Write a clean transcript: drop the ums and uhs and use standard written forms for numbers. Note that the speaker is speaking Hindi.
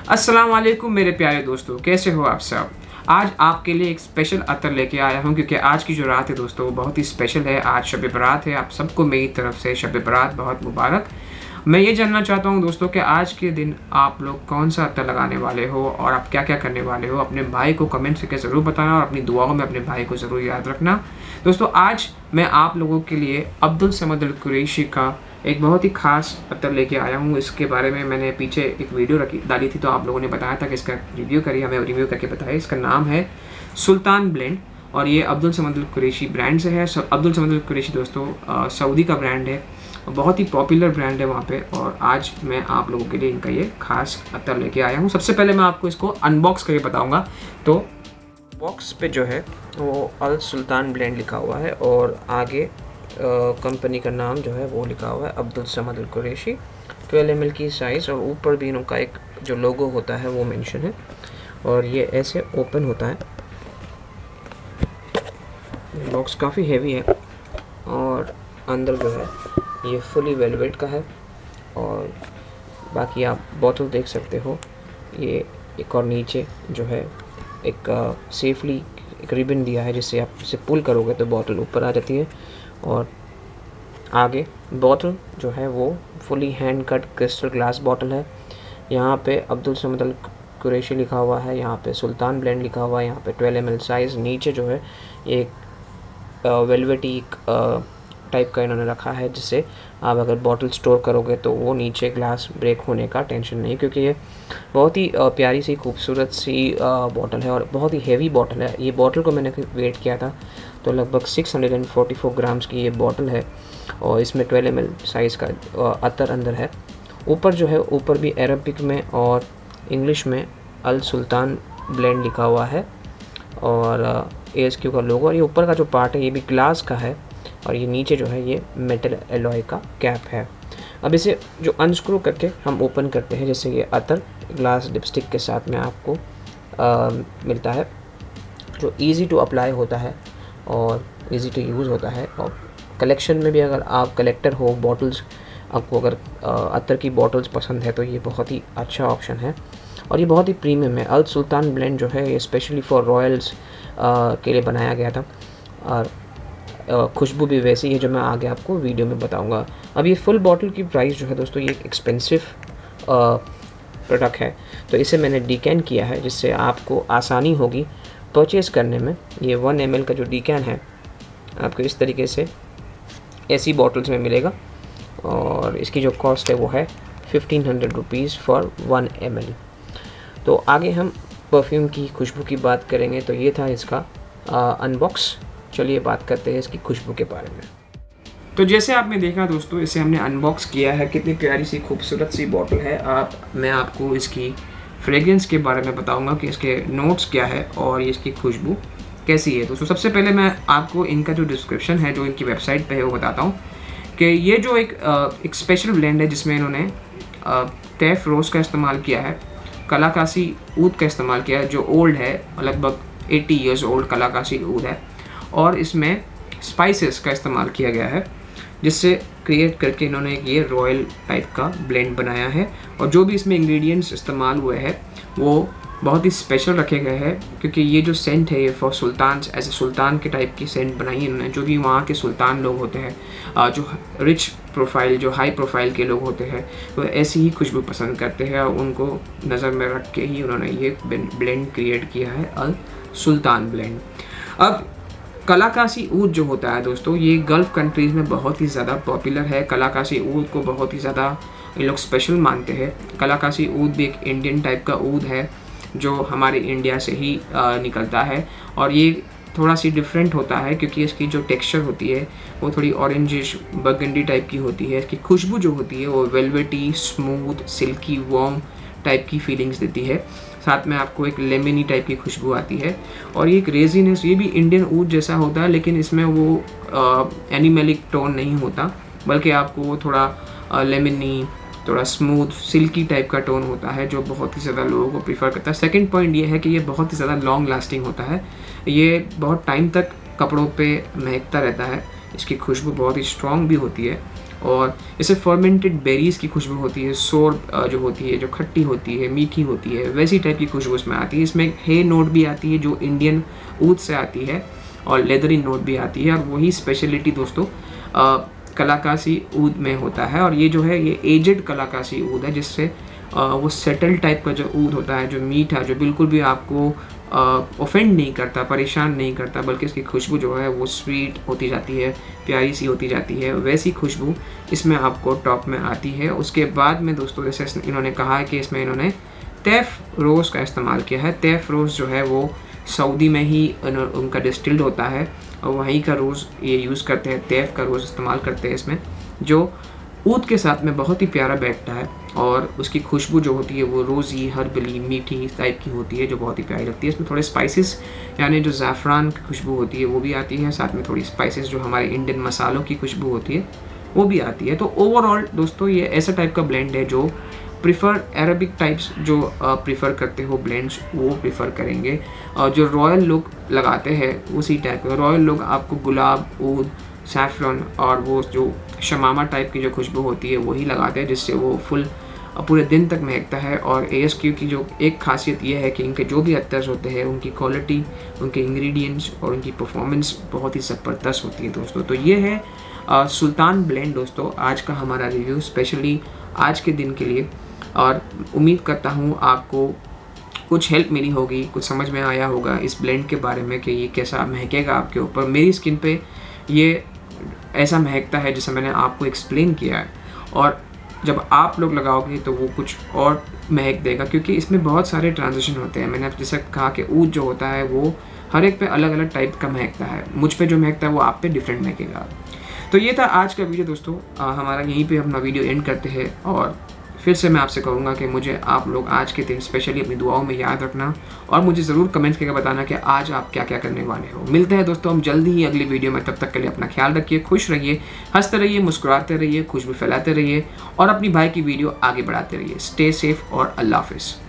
अस्सलाम वालेकुम मेरे प्यारे दोस्तों, कैसे हो आप सब। आज आपके लिए एक स्पेशल अतर लेके आया हूँ क्योंकि आज की जो रात है दोस्तों वो बहुत ही स्पेशल है। आज शब बारात है। आप सबको मेरी तरफ से शब बारात बहुत मुबारक। मैं ये जानना चाहता हूँ दोस्तों कि आज के दिन आप लोग कौन सा अतर लगाने वाले हो और आप क्या क्या करने वाले हो। अपने भाई को कमेंट करके ज़रूर बताना और अपनी दुआओं में अपने भाई को ज़रूर याद रखना। दोस्तों आज मैं आप लोगों के लिए अब्दुल समद अल कुरैशी का एक बहुत ही ख़ास अतर लेके आया हूँ। इसके बारे में मैंने पीछे एक वीडियो डाली थी तो आप लोगों ने बताया था कि इसका रिव्यू करिए, हमें रिव्यू करके बताया। इसका नाम है सुल्तान ब्लेंड और ये Abdul Samad Al Qurashi brand से है। अब्दुल समद अल कुरैशी दोस्तों सऊदी का ब्रांड है, बहुत ही पॉपुलर ब्रांड है वहाँ पे। और आज मैं आप लोगों के लिए इनका ये खास अतर लेके आया हूँ। सबसे पहले मैं आपको इसको अनबॉक्स करके बताऊँगा। तो बॉक्स पे जो है वो अल सुल्तान ब्लेंड लिखा हुआ है और आगे कंपनी का नाम जो है वो लिखा हुआ है Abdul Samad Al Qurashi. 12 ml की साइज़ और ऊपर भी इनका एक जो लोगो होता है वो मेंशन है। और ये ऐसे ओपन होता है। बॉक्स काफ़ी हैवी है और अंदर जो है ये फुली वेलवेट का है। और बाकी आप बोतल देख सकते हो, ये एक और नीचे जो है एक सेफली एक रिबन दिया है जिससे आप इसे पुल करोगे तो बोतल ऊपर आ जाती है। और आगे बोतल जो है वो fully hand cut crystal glass बोतल है। यहाँ पे अब्दुल समद अल कुरैशी लिखा हुआ है, यहाँ पे सुल्तान ब्लेंड लिखा हुआ है, यहाँ पे 12 ml साइज़। नीचे जो है एक वेलवेटी टाइप का इन्होंने रखा है जिससे आप अगर बॉटल स्टोर करोगे तो वो नीचे ग्लास ब्रेक होने का टेंशन नहीं, क्योंकि ये बहुत ही प्यारी सी खूबसूरत सी बॉटल है और बहुत ही हेवी बॉटल है। ये बॉटल को मैंने वेट किया था तो लगभग 644 ग्राम्स की ये बॉटल है और इसमें 12 ml साइज़ का अतर अंदर है। ऊपर जो है ऊपर भी अरबिक में और इंग्लिश में अल सुल्तान ब्लेंड लिखा हुआ है और ASQ का लोगो। और ये ऊपर का जो पार्ट है ये भी ग्लास का है और ये नीचे जो है ये मेटल एलॉय का कैप है। अब इसे जो अनस्क्रू करके हम ओपन करते हैं, जैसे ये अतर ग्लास लिपस्टिक के साथ में आपको मिलता है जो इजी टू अप्लाई होता है और इजी टू यूज़ होता है। और कलेक्शन में भी अगर आप कलेक्टर हो बॉटल्स, आपको अगर अतर की बॉटल्स पसंद है तो ये बहुत ही अच्छा ऑप्शन है और ये बहुत ही प्रीमियम है। अल सुल्तान ब्लेंड जो है ये स्पेशली फॉर रॉयल्स के लिए बनाया गया था और खुशबू भी वैसी है जो मैं आगे आपको वीडियो में बताऊंगा। अब ये फुल बॉटल की प्राइस जो है दोस्तों ये एक एक्सपेंसिव प्रोडक्ट है तो इसे मैंने डिकैन किया है जिससे आपको आसानी होगी परचेज़ करने में। ये 1 ml का जो डिकैन है आपको इस तरीके से ऐसी बॉटल्स में मिलेगा और इसकी जो कॉस्ट है वो है 1500 रुपीज़ फॉर 1 ml। तो आगे हम परफ्यूम की खुशबू की बात करेंगे। तो ये था इसका अनबॉक्स। चलिए बात करते हैं इसकी खुशबू के बारे में। तो जैसे आपने देखा दोस्तों, इसे हमने अनबॉक्स किया है। कितनी प्यारी सी खूबसूरत सी बॉटल है। मैं आपको इसकी फ्रेग्रेंस के बारे में बताऊंगा कि इसके नोट्स क्या है और ये इसकी खुशबू कैसी है। दोस्तों सबसे पहले मैं आपको इनका जो डिस्क्रिप्शन है जो इनकी वेबसाइट पे है वो बताता हूँ कि ये जो एक स्पेशल ब्लेंड है जिसमें इन्होंने टैफ रोज़ का इस्तेमाल किया है, कलाकासी ऊद का इस्तेमाल किया है जो ओल्ड है, लगभग 80 ईयर्स ओल्ड कलाकासी ऊद है। और इसमें स्पाइसेस का इस्तेमाल किया गया है जिससे क्रिएट करके इन्होंने ये रॉयल टाइप का ब्लेंड बनाया है। और जो भी इसमें इंग्रेडिएंट्स इस्तेमाल हुए हैं वो बहुत ही स्पेशल रखे गए हैं क्योंकि ये जो सेंट है ये फॉर सुल्तान, ऐसे सुल्तान के टाइप की सेंट बनाई है इन्होंने। जो भी वहाँ के सुल्तान लोग होते हैं, जो रिच प्रोफाइल, जो हाई प्रोफाइल के लोग होते हैं, वो ऐसी ही खुशबू पसंद करते हैं और उनको नज़र में रख के ही उन्होंने ये ब्लेंड क्रिएट किया है, अल सुल्तान ब्लेंड। अब कलाकासी ऊद जो होता है दोस्तों ये गल्फ़ कंट्रीज़ में बहुत ही ज़्यादा पॉपुलर है। कलाकासी ऊद को बहुत ही ज़्यादा ये लोग स्पेशल मानते हैं। कलाकासी ऊद भी एक इंडियन टाइप का ऊद है जो हमारे इंडिया से ही निकलता है और ये थोड़ा सी डिफरेंट होता है क्योंकि इसकी जो टेक्सचर होती है वो थोड़ी ऑरेंजिश बर्गंडी टाइप की होती है। इसकी खुशबू जो होती है वो velvety, smooth, silky, warm type की फीलिंग्स देती है। साथ में आपको एक लेमनी टाइप की खुशबू आती है और ये एक रेजीनेस, ये भी इंडियन ऊद जैसा होता है लेकिन इसमें वो एनिमलिक टोन नहीं होता बल्कि आपको वो थोड़ा लेमनी, थोड़ा स्मूथ, सिल्की टाइप का टोन होता है जो बहुत ही ज़्यादा लोगों को प्रीफर करता है। सेकंड पॉइंट ये है कि ये बहुत ही ज़्यादा लॉन्ग लास्टिंग होता है। ये बहुत टाइम तक कपड़ों पे महकता रहता है। इसकी खुशबू बहुत ही स्ट्रॉन्ग भी होती है और इससे फर्मेंटेड बेरीज़ की खुशबू होती है, सोर जो होती है, जो खट्टी होती है, मीठी होती है, वैसी टाइप की खुशबू इसमें आती है। इसमें हे नोट भी आती है जो इंडियन ऊद से आती है, और लेदरी नोट भी आती है, और वही स्पेशलिटी दोस्तों कलाकासी ऊद में होता है। और ये जो है ये एजेड कलाकासी ऊद है, जिससे वो सेटल टाइप का जो ऊद होता है, जो मीठा, जो बिल्कुल भी आपको ऑफेंड नहीं करता, परेशान नहीं करता, बल्कि इसकी खुशबू जो है वो स्वीट होती जाती है, प्यारी सी होती जाती है, वैसी खुशबू इसमें आपको टॉप में आती है। उसके बाद में दोस्तों जैसे इन्होंने कहा है कि इसमें इन्होंने तैफ रोज़ का इस्तेमाल किया है। तैफ रोज़ जो है वो सऊदी में ही उनका डिस्टिल्ड होता है, और वहीं का रोज़ ये यूज़ करते हैं, तैफ का रोज़ इस्तेमाल करते हैं इसमें, जो ऊद के साथ में बहुत ही प्यारा बैठता है। और उसकी खुशबू जो होती है वो रोज़ी, हर्बली, मीठी टाइप की होती है, जो बहुत ही प्यारी लगती है। इसमें थोड़े स्पाइसेस यानी जो ज़ाफ़रान की खुशबू होती है वो भी आती है, साथ में थोड़ी स्पाइसेस जो हमारे इंडियन मसालों की खुशबू होती है वो भी आती है। तो ओवरऑल दोस्तों ये ऐसा टाइप का ब्लेंड है जो प्रिफ़र अरबिक टाइप्स जो प्रिफ़र करते हो ब्लेंड्स वो प्रिफ़र करेंगे, और जो रॉयल लुक लगाते हैं उसी टाइप का रॉयल लुक आपको गुलाब, ऊद, सैफ़रन और वो जो शमामा टाइप की जो खुशबू होती है वही लगाते हैं, जिससे वो फुल पूरे दिन तक महकता है। और ASQ की जो एक खासियत ये है कि इनके जो भी अत्तर्स होते हैं उनकी क्वालिटी, उनके इंग्रेडिएंट्स और उनकी परफॉर्मेंस बहुत ही ज़बरदस्त होती है दोस्तों। तो ये है सुल्तान ब्लेंड दोस्तों, आज का हमारा रिव्यू स्पेशली आज के दिन के लिए। और उम्मीद करता हूँ आपको कुछ हेल्प मिली होगी, कुछ समझ में आया होगा इस ब्लेंड के बारे में कि ये कैसा महकेगा आपके ऊपर। मेरी स्किन पे ये ऐसा महकता है जैसे मैंने आपको एक्सप्लेन किया है, और जब आप लोग लगाओगे तो वो कुछ और महक देगा, क्योंकि इसमें बहुत सारे ट्रांजिशन होते हैं। मैंने आप जैसे कहा कि ऊद जो होता है वो हर एक पे अलग अलग टाइप का महकता है, मुझ पे जो महकता है वो आप पे डिफरेंट महकेगा। तो ये था आज का वीडियो दोस्तों, हमारा यहीं पे अपना वीडियो एंड करते हैं। और फिर से मैं आपसे कहूँगा कि मुझे आप लोग आज के दिन स्पेशली अपनी दुआओं में याद रखना, और मुझे ज़रूर कमेंट्स करके बताना कि आज आप क्या क्या करने वाले हो। मिलते हैं दोस्तों हम जल्दी ही अगली वीडियो में, तब तक के लिए अपना ख्याल रखिए, खुश रहिए, हंसते रहिए, मुस्कुराते रहिए, खुशबू फैलाते रहिए, और अपनी भाई की वीडियो आगे बढ़ाते रहिए। स्टे सेफ और अल्लाह हाफिज़।